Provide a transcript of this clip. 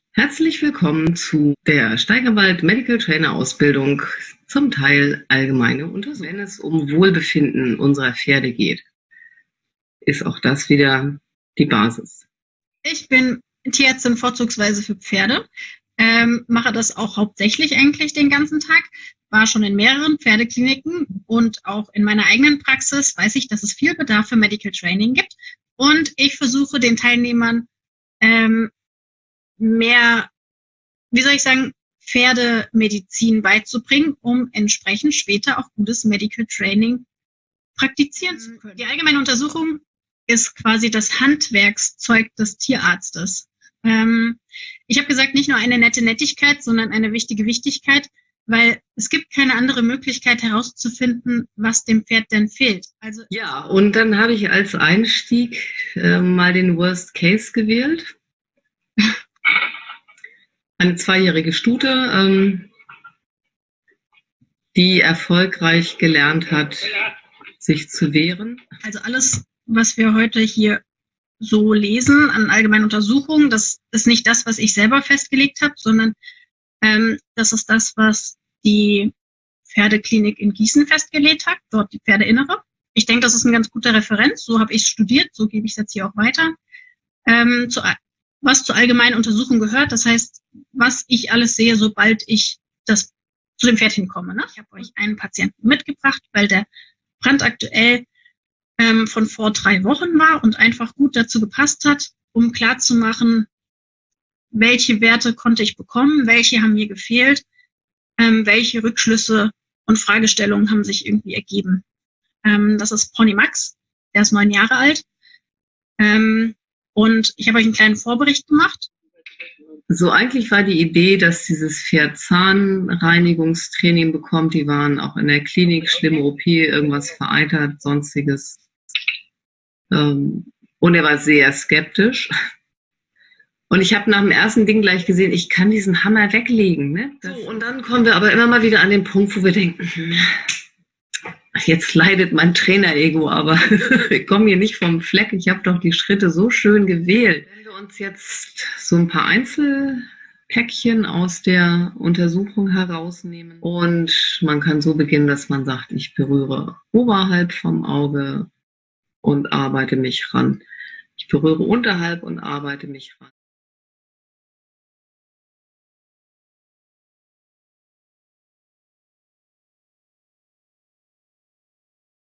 Herzlich willkommen zu der Steigerwald Medical Trainer Ausbildung zum Teil allgemeine Untersuchung. Wenn es um Wohlbefinden unserer Pferde geht, ist auch das wieder die Basis. Ich bin Tierärztin vorzugsweise für Pferde, mache das auch hauptsächlich eigentlich den ganzen Tag, war schon in mehreren Pferdekliniken und auch in meiner eigenen Praxis weiß ich, dass es viel Bedarf für Medical Training gibt und ich versuche den Teilnehmern mehr, Pferdemedizin beizubringen, um entsprechend später auch gutes Medical Training praktizieren zu können. Die allgemeine Untersuchung ist quasi das Handwerkszeug des Tierarztes. Ich habe gesagt, nicht nur eine nette Nettigkeit, sondern eine wichtige Wichtigkeit, weil es gibt keine andere Möglichkeit herauszufinden, was dem Pferd denn fehlt. Also ja, und dann habe ich als Einstieg mal den Worst Case gewählt. Eine 2-jährige Stute, die erfolgreich gelernt hat, sich zu wehren. Also alles, was wir heute hier so lesen an allgemeinen Untersuchungen, das ist nicht das, was ich selber festgelegt habe, sondern das ist das, was die Pferdeklinik in Gießen festgelegt hat, dort die Pferdeinnere. Ich denke, das ist eine ganz gute Referenz, so habe ich es studiert, so gebe ich es jetzt hier auch weiter. Was zur allgemeinen Untersuchung gehört, das heißt, was ich alles sehe, sobald ich zu dem Pferd hinkomme. Ne? Ich habe euch einen Patienten mitgebracht, weil der brandaktuell von vor 3 Wochen war und einfach gut dazu gepasst hat, um klarzumachen, welche Werte konnte ich bekommen, welche haben mir gefehlt, welche Rückschlüsse und Fragestellungen haben sich irgendwie ergeben. Das ist Pony Max, der ist 9 Jahre alt. Und ich habe euch einen kleinen Vorbericht gemacht. So, eigentlich war die Idee, dass dieses Pferd Zahnreinigungstraining bekommt. Die waren auch in der Klinik, schlimme OP, irgendwas vereitert, sonstiges. Und er war sehr skeptisch. Und ich habe nach dem ersten Ding gleich gesehen, ich kann diesen Hammer weglegen. Ne? So, und dann kommen wir aber immer mal wieder an den Punkt, wo wir denken, jetzt leidet mein Trainer-Ego, aber wir kommen hier nicht vom Fleck. Ich habe doch die Schritte so schön gewählt. Wenn wir uns jetzt so ein paar Einzelpäckchen aus der Untersuchung herausnehmen und man kann so beginnen, dass man sagt, ich berühre oberhalb vom Auge und arbeite mich ran. Ich berühre unterhalb und arbeite mich ran.